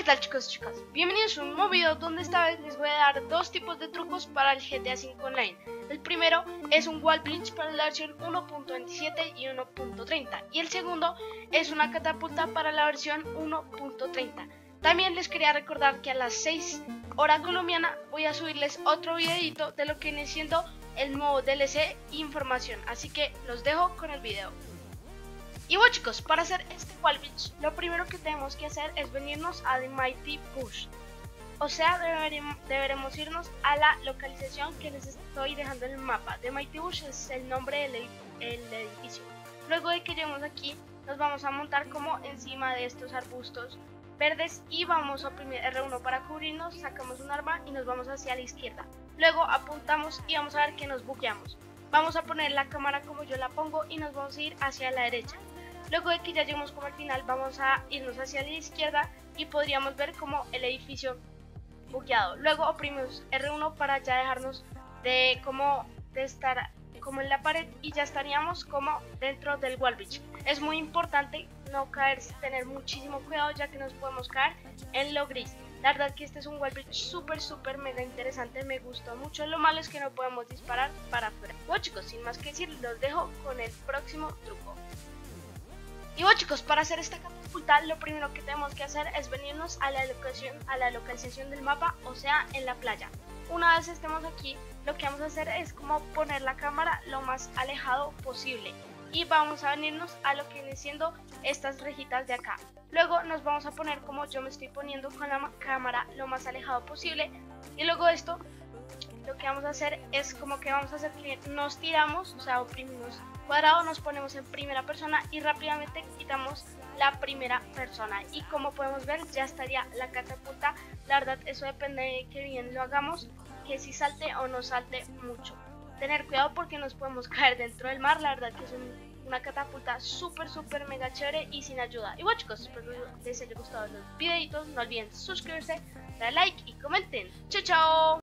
tal, chicos y chicas? Bienvenidos a un nuevo video donde esta vez les voy a dar dos tipos de trucos para el GTA V Online. El primero es un wall glitch para la versión 1.27 y 1.30 y el segundo es una catapulta para la versión 1.30. También les quería recordar que a las 6 hora colombiana voy a subirles otro videito de lo que viene siendo el nuevo DLC e información, así que los dejo con el video. Y bueno, chicos, para hacer este wall glitch, lo primero que tenemos que hacer es venirnos a The Mighty Bush. O sea, deberemos irnos a la localización que les estoy dejando en el mapa. The Mighty Bush es el nombre del edificio. Luego de que lleguemos aquí, nos vamos a montar como encima de estos arbustos verdes y vamos a oprimir R1 para cubrirnos, sacamos un arma y nos vamos hacia la izquierda. Luego apuntamos y vamos a ver que nos bugueamos. Vamos a poner la cámara como yo la pongo y nos vamos a ir hacia la derecha. Luego de que ya lleguemos como al final, vamos a irnos hacia la izquierda y podríamos ver como el edificio bugueado. Luego oprimimos R1 para ya dejarnos de estar como en la pared y ya estaríamos como dentro del wall glitch. Es muy importante no caerse, tener muchísimo cuidado ya que nos podemos caer en lo gris. La verdad que este es un wall glitch súper mega interesante, me gustó mucho. Lo malo es que no podemos disparar para afuera. Bueno, chicos, sin más que decir, los dejo con el próximo truco. Y bueno, chicos, para hacer esta catapulta lo primero que tenemos que hacer es venirnos a la localización del mapa, o sea, en la playa. Una vez estemos aquí, lo que vamos a hacer es como poner la cámara lo más alejado posible y vamos a venirnos a lo que viene siendo estas rejitas de acá. Luego nos vamos a poner como yo me estoy poniendo con la cámara lo más alejado posible y luego esto lo que vamos a hacer es como que vamos a hacer que nos tiramos, o sea, oprimimos cuadrado, nos ponemos en primera persona y rápidamente quitamos la primera persona y como podemos ver ya estaría la catapulta. La verdad eso depende de que bien lo hagamos, que si salte o no salte mucho. Tener cuidado porque nos podemos caer dentro del mar. La verdad que es una catapulta súper mega chévere y sin ayuda. Y bueno, chicos, espero que les haya gustado los videitos, no olviden suscribirse, dar like y comenten. Chao.